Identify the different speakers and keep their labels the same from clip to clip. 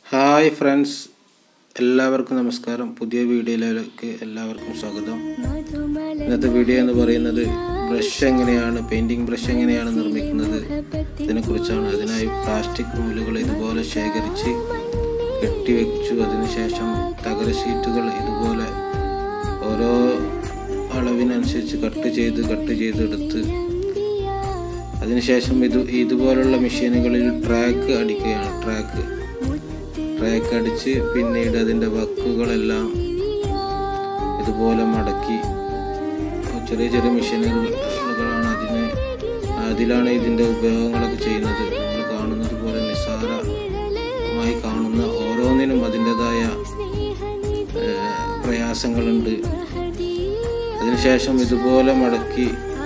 Speaker 1: Hi friends, എല്ലാവർക്കും നമസ്കാരം. പുതിയ വീഡിയോയിലേക്ക് എല്ലാവർക്കും സ്വാഗതം. ഇന്നത്തെ വീഡിയോ എന്ന് പറയുന്നത് ബ്രഷ് എങ്ങനെയാണ്, പെയിൻറ്റിങ് ബ്രഷ് എങ്ങനെയാണ് നിർമ്മിക്കുന്നത് ഇതിനെക്കുറിച്ചാണ്. അതിനായി പ്ലാസ്റ്റിക് നൂലുകൾ ഇതുപോലെ ശേഖരിച്ച് കെട്ടിവെച്ചു. അതിനുശേഷം തകര ഷീറ്റുകൾ ഇതുപോലെ ഓരോ അളവിനനുസരിച്ച് കട്ട് ചെയ്തെടുത്ത് അതിനുശേഷം ഇതുപോലുള്ള മെഷീനുകളിൽ ട്രാക്ക് അടിക്കുകയാണ്. ട്രാക്ക് അടിച്ച് പിന്നീട് അതിൻ്റെ വക്കുകളെല്ലാം ഇതുപോലെ മടക്കി ചെറിയ ചെറിയ മെഷീനുകളാണ് അതിലാണ് ഇതിൻ്റെ ഉപയോഗങ്ങളൊക്കെ ചെയ്യുന്നത്. നമ്മൾ കാണുന്നത് പോലെ നിസ്സാരമായി കാണുന്ന ഓരോന്നിനും അതിൻ്റെതായ പ്രയാസങ്ങളുണ്ട്. അതിനുശേഷം ഇതുപോലെ മടക്കി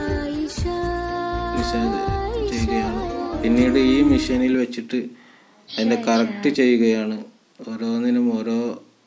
Speaker 1: ചെയ്യുകയാണ്. പിന്നീട് ഈ മെഷീനിൽ വെച്ചിട്ട് അതിൻ്റെ കറക്റ്റ് ചെയ്യുകയാണ്. ഓരോന്നിനും ഓരോ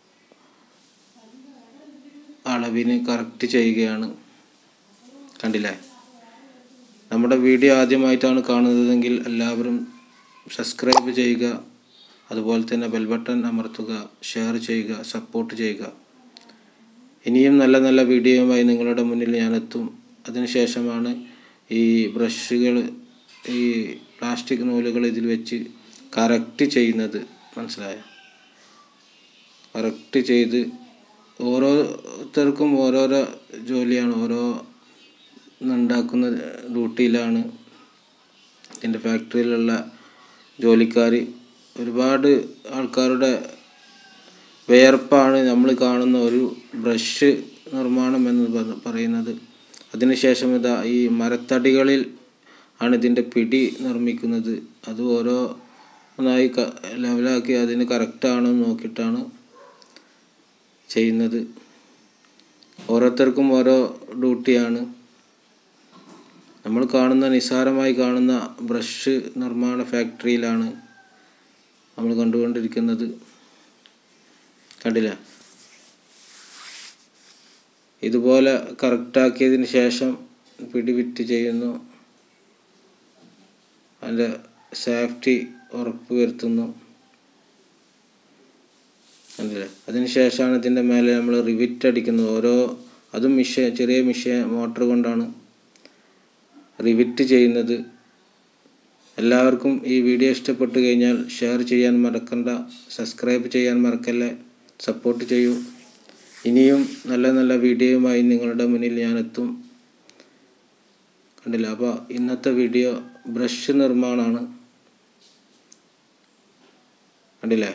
Speaker 1: അളവിന് കറക്റ്റ് ചെയ്യുകയാണ്. കണ്ടില്ലേ? നമ്മുടെ വീഡിയോ ആദ്യമായിട്ടാണ് കാണുന്നതെങ്കിൽ എല്ലാവരും സബ്സ്ക്രൈബ് ചെയ്യുക, അതുപോലെ തന്നെ ബെൽ ബട്ടൺ അമർത്തുക, ഷെയർ ചെയ്യുക, സപ്പോർട്ട് ചെയ്യുക. ഇനിയും നല്ല നല്ല വീഡിയോയുമായി നിങ്ങളുടെ മുന്നിൽ ഞാൻ എത്തും. അതിനുശേഷമാണ് ഈ ബ്രഷുകൾ, ഈ പ്ലാസ്റ്റിക് നൂലുകൾ ഇതിൽ വെച്ച് കറക്റ്റ് ചെയ്യുന്നത്. മനസ്സിലായോ? കറക്റ്റ് ചെയ്ത് ഓരോരുത്തർക്കും ഓരോരോ ജോലിയാണ്, ഓരോ ഉണ്ടാക്കുന്ന ഡ്യൂട്ടിയിലാണ്. ഇതിൻ്റെ ഫാക്ടറിയിലുള്ള ജോലിക്കാർ, ഒരുപാട് ആൾക്കാരുടെ വിയർപ്പാണ് നമ്മൾ കാണുന്ന ഒരു ബ്രഷ് നിർമ്മാണം എന്ന് പറയുന്നത്. അതിനുശേഷം ഈ മരത്തടികളിൽ ആണ് ഇതിൻ്റെ പിടി നിർമ്മിക്കുന്നത്. അത് ഓരോന്നായി ലെവലാക്കി അതിന് കറക്റ്റാണോ നോക്കിയിട്ടാണ് ചെയ്യുന്നത്. ഓരോരുത്തർക്കും ഓരോ ഡ്യൂട്ടിയാണ്. നമ്മൾ നിസ്സാരമായി കാണുന്ന ബ്രഷ് നിർമ്മാണ ഫാക്ടറിയിലാണ് നമ്മൾ കണ്ടുകൊണ്ടിരിക്കുന്നത്. കണ്ടില്ല? ഇതുപോലെ കറക്റ്റാക്കിയതിന് ശേഷം പിടി ഫിറ്റ് ചെയ്യുന്നു. അതിൻ്റെ സേഫ്റ്റി ഉറപ്പ് വരുത്തുന്നു. കണ്ടില്ലേ? അതിനുശേഷമാണ് ഇതിൻ്റെ മേലെ നമ്മൾ റിവിറ്റ് അടിക്കുന്നത്. അതും ചെറിയ മോട്ടർ കൊണ്ടാണ് റിവിറ്റ് ചെയ്യുന്നത്. എല്ലാവർക്കും ഈ വീഡിയോ ഇഷ്ടപ്പെട്ടു കഴിഞ്ഞാൽ ഷെയർ ചെയ്യാൻ മറക്കണ്ട, സബ്സ്ക്രൈബ് ചെയ്യാൻ മറക്കല്ലേ, സപ്പോർട്ട് ചെയ്യൂ. ഇനിയും നല്ല നല്ല വീഡിയോയുമായി നിങ്ങളുടെ മുന്നിൽ ഞാൻ എത്തും. കണ്ടില്ല? അപ്പോൾ ഇന്നത്തെ വീഡിയോ ബ്രഷ് നിർമ്മാണമാണ്. കണ്ടില്ലേ?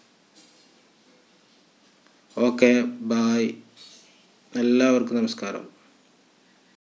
Speaker 1: Okay, bye. എല്ലാവർക്കും നമസ്കാരം.